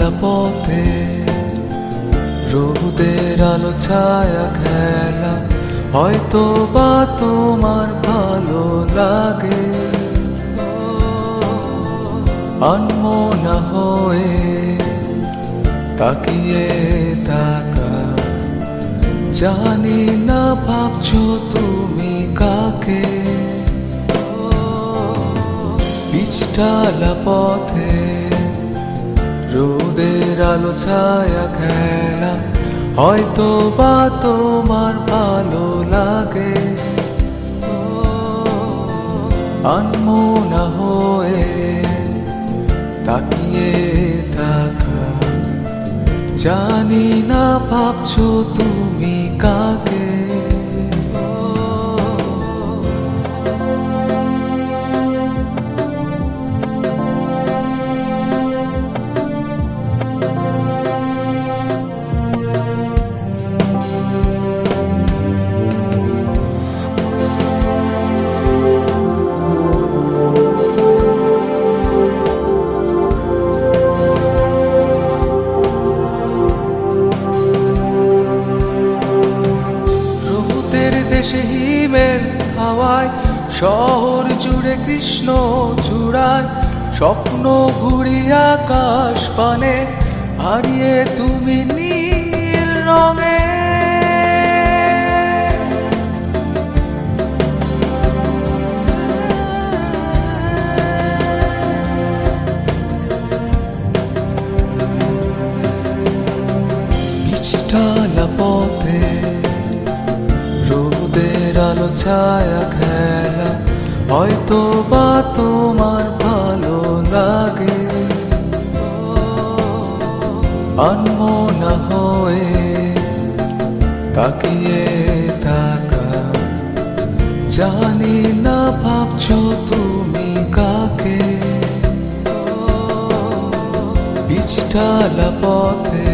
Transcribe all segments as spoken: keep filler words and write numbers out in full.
ঢালা পথে রোদের আলো ছায়া খেলা, হয়তো বা তোমার ভালো লাগে। আনমনা হয়ে তাকিয়ে থাকা, জানি না ভাবছো তুমি কাকে। পিচঢালা পথে রোদের আলো ছায়া খেলা, হয়তো বা তোমার ভালো লাগে। আনমনা হয়ে তাকিয়ে থাকা, জানি না ভাবছো তুমি কাকে। দেশে হিমেল হাওয়ায়, শহর জুড়ে কৃষ্ণ চূড়ায়, স্বপ্ন ঘুরি আকাশ পানে, হারিয়ে তুমি নীল রঙে। পিচঢালা পথে রোদের আলো ছায়া খেলা, হয়তো বা তোমার ভালো লাগে। আনমনা হয়ে তাকিয়ে থাকা, জানি না ভাবছো তুমি কাকে। পিচঢালা পথে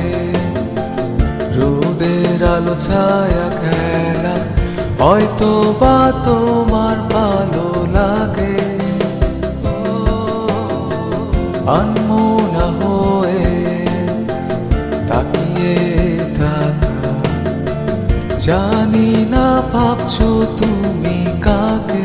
রোদের আলো ছায়া খেলা, হয়তো বা তোমার ভালো লাগে। আনমনা হয়ে তাকিয়ে থাকা, জানি না ভাবছো তুমি কাকে।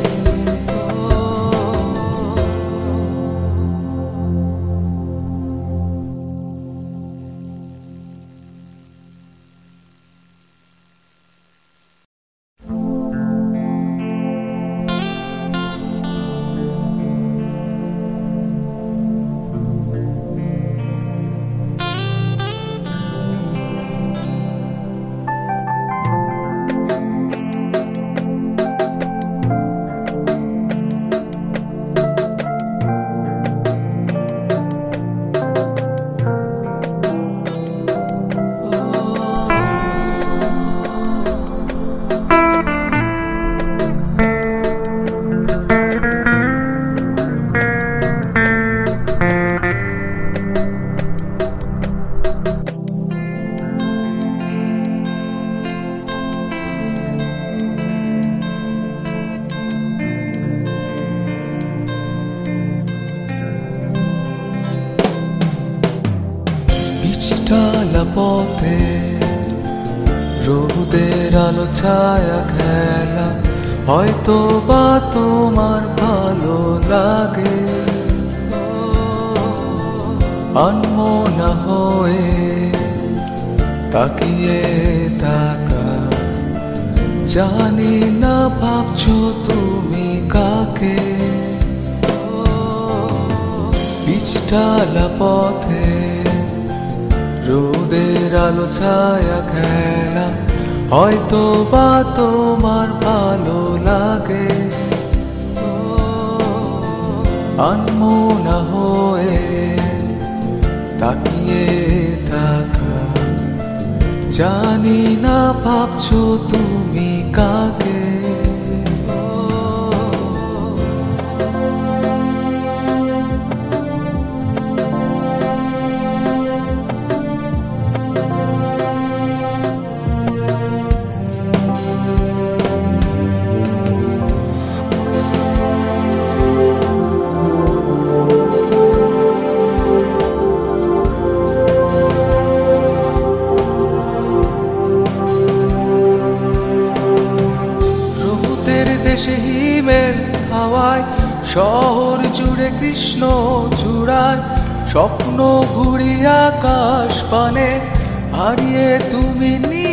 পিচঢালা পথে রোদের আলো ছায়া খেলা, হয়তো বা তোমার ভালো লাগে। আনমনা হয়ে তাকিয়ে থাকা, জানি না ভাবছো তুমি কাকে। পিচঢালা পথে রোদের আলো ছায়া খেলা, হয়তো বা তোমার ভালো লাগে। আনমনা হয়ে তাকিয়ে থাকা, জানি না ভাবছো তুমি কাকে। দেশে হিমেল হাওয়ায়, শহর জুড়ে কৃষ্ণ চূড়ায়, স্বপ্ন ঘুরি আকাশ পানে, হারিয়ে তুমি নি